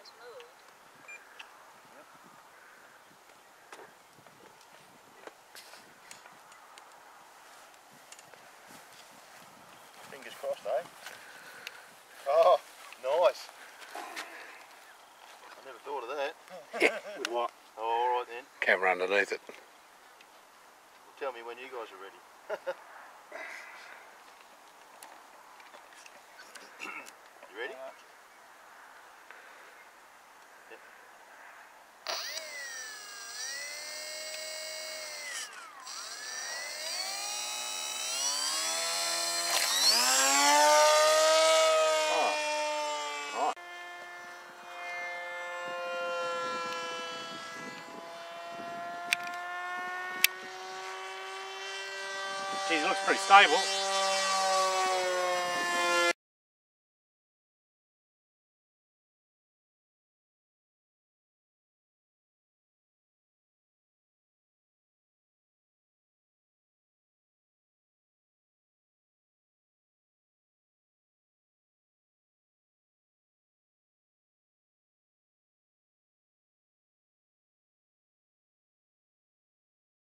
it's moved. Fingers crossed, eh? Oh, nice. I never thought of that. With what? Oh, alright then. Camera underneath it. Well, tell me when you guys are ready. You ready? Yep. Oh, right. Geez, it looks pretty stable.